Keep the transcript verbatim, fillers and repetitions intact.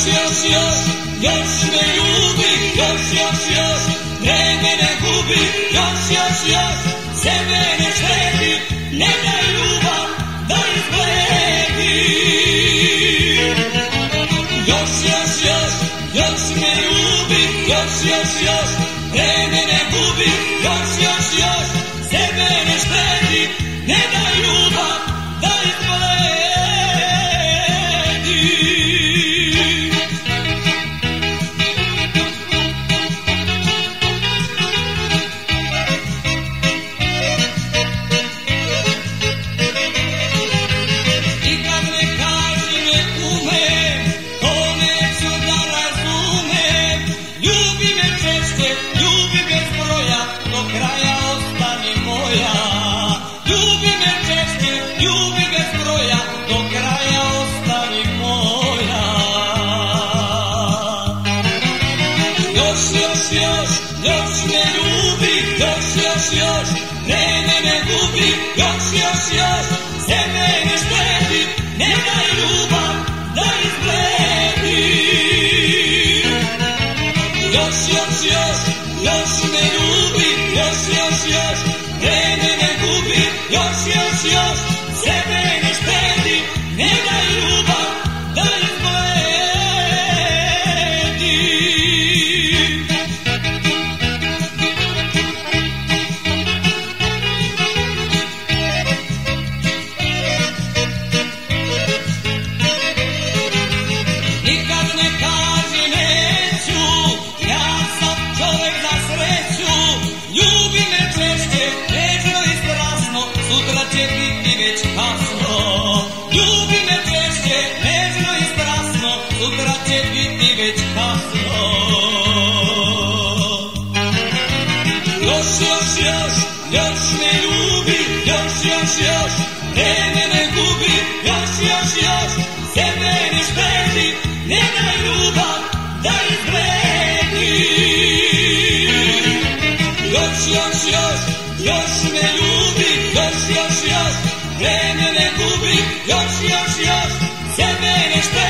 još, još, još me ljubi, još, još, još, vreme ne gubi, još, još, još, sebe ne štedi, ne daj ljubav da izgledi. Još, još, još, još me ljubi, još, još, još, vreme ne gubi, još, još, još, sebe ne štedi, ne daj ljubav da izgledi. Još me ljubi, još, još, još, vreme ne gubi, još, još, još, sebe ne štedi, ne daj ljubav da izgledi. Još, još, još, još me ljubi, još, još, još, vreme ne gubi, još, još, još, sebe ne štedi, ne daj ljubav da izgledi. Još me ljubi, još, još, još, vreme ne gubi, još, još, još, sebe ne štedi, ne daj ljubav da izgledi. Još, još, još, još me ljubi, još, još, još, vreme ne gubi, još, još, još, sebe ne štedi.